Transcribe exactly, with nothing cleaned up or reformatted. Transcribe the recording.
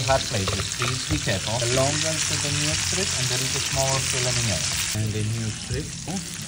hot places. Please be careful. The longer to the new strip, and there is a smaller filling in. And the new strip. Oh.